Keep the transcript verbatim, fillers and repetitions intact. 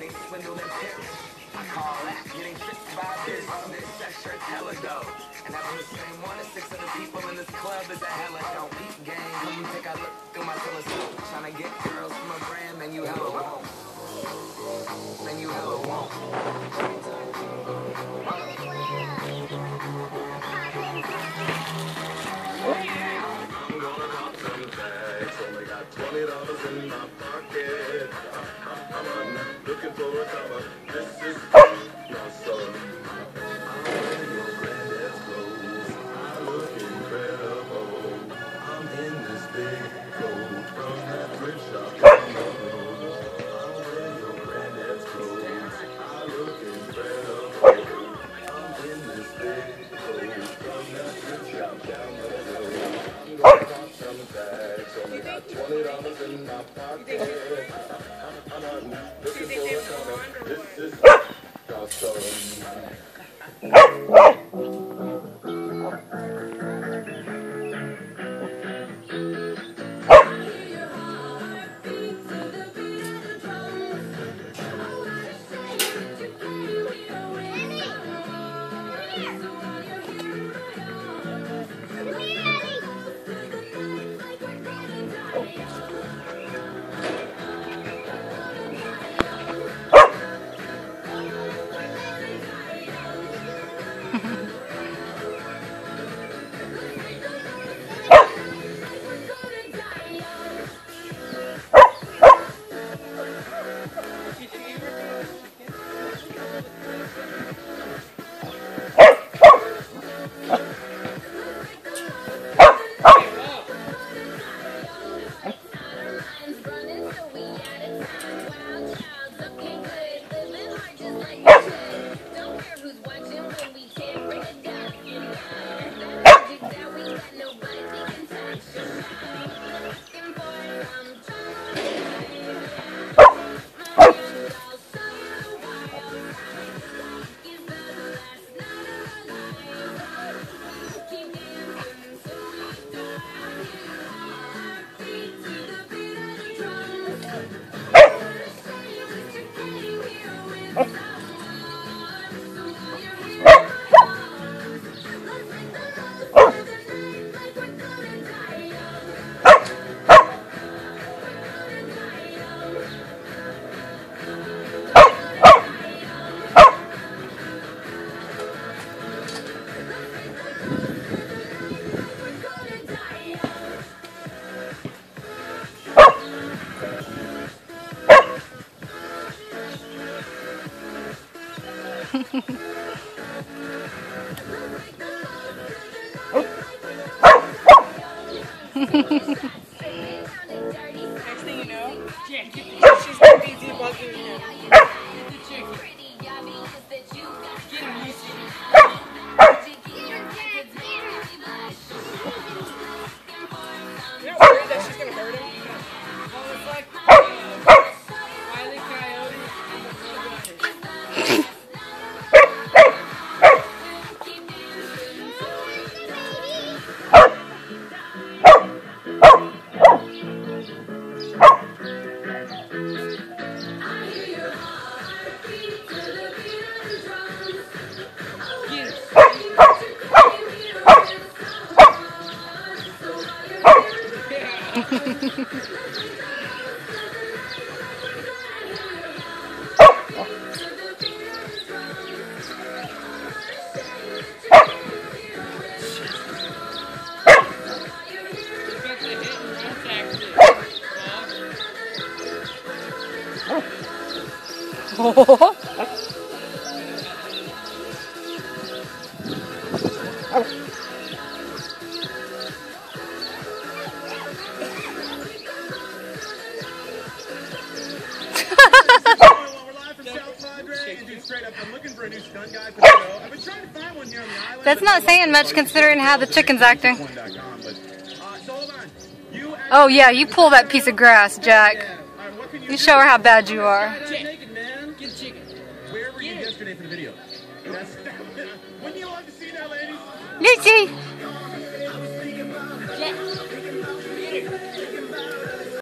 they swindle and pimp. I call that getting tricked by this. This that shirt hella dope. And having the same one as six other people in this club is a hella dope. Eat game, come take a look through my telescope. Tryna get girls from a brand, man, you hella won't. Man, you hella won't. I'm gonna cop some bags. Only got twenty dollars in my pocket. I'm looking for a dollar. This is my son. I'm wearing your granddad's clothes. I look incredible. I'm in this big coat from that thrift shop down the road. I'm wearing your granddad's clothes. I look incredible. I'm in this big coat from that thrift shop down the road. I'm gonna pop some bags. Only got twenty dollars in my pocket. I'm looking for a dollar. This is awesome. Next thing you know, yeah, get the she's gonna be debugging you. Get the chicken. Get him, Lucy. You're not worried that she's gonna hurt him? Oh, it's like uh, Wile E. Coyote. Oh. That's not saying much considering how the chicken's acting. Oh yeah, you pull that piece of grass, Jack. You show her how bad you are. Lucy!